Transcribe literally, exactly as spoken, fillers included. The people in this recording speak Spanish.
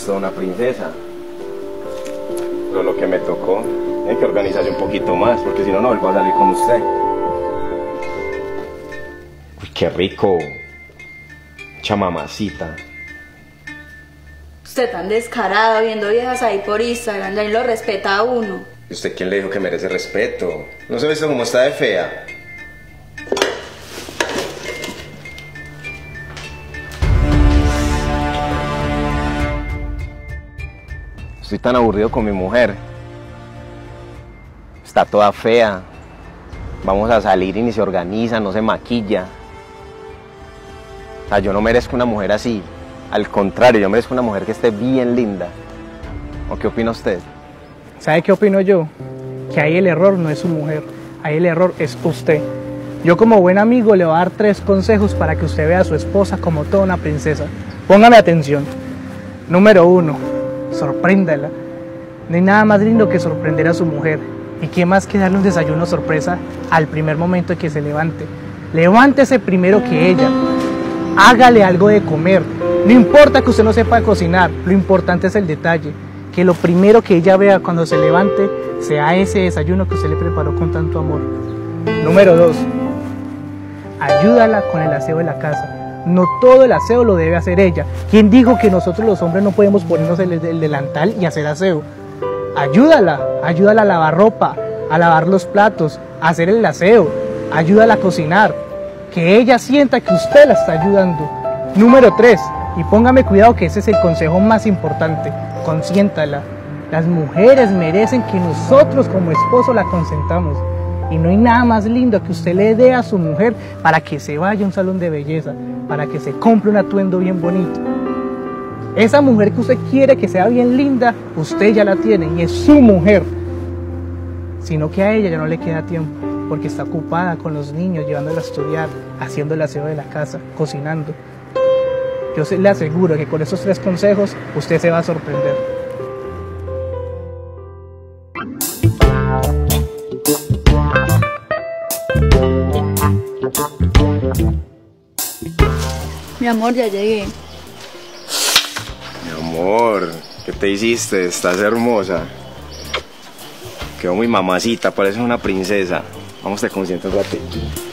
toda una princesa. Pero lo que me tocó, hay que organizarse un poquito más, porque si no, no vuelvo a salir con usted. Uy, qué rico. Mucha mamacita. Usted tan descarado viendo viejas ahí por Instagram, ya ni lo respeta a uno. ¿Y usted quién le dijo que merece respeto? ¿No se ve cómo está de fea? Estoy tan aburrido con mi mujer. Está toda fea. Vamos a salir y ni se organiza, no se maquilla. O sea, yo no merezco una mujer así. Al contrario, yo merezco una mujer que esté bien linda. ¿O qué opina usted? ¿Sabe qué opino yo? Que ahí el error no es su mujer, ahí el error es usted. Yo como buen amigo le voy a dar tres consejos para que usted vea a su esposa como toda una princesa. Póngame atención. Número uno, sorpréndala. No hay nada más lindo que sorprender a su mujer. ¿Y qué más que darle un desayuno sorpresa al primer momento de que se levante? Levántese primero que ella. Hágale algo de comer. No importa que usted no sepa cocinar, lo importante es el detalle. Que lo primero que ella vea cuando se levante sea ese desayuno que usted le preparó con tanto amor. Número dos, ayúdala con el aseo de la casa. No todo el aseo lo debe hacer ella. ¿Quién dijo que nosotros los hombres no podemos ponernos el, el delantal y hacer aseo? Ayúdala, ayúdala a lavar ropa, a lavar los platos, a hacer el aseo, ayúdala a cocinar. Que ella sienta que usted la está ayudando. Número tres, y póngame cuidado que ese es el consejo más importante, consiéntala. Las mujeres merecen que nosotros como esposo la consentamos. Y no hay nada más lindo que usted le dé a su mujer para que se vaya a un salón de belleza, para que se compre un atuendo bien bonito. Esa mujer que usted quiere que sea bien linda, usted ya la tiene y es su mujer. Sino que a ella ya no le queda tiempo, porque está ocupada con los niños, llevándola a estudiar, haciendo el aseo de la casa, cocinando. Yo le aseguro que con esos tres consejos usted se va a sorprender. Mi amor, ya llegué. Mi amor, ¿qué te hiciste? Estás hermosa. Quedó muy mamacita, pareces una princesa. Vamos, te consiento un ratito.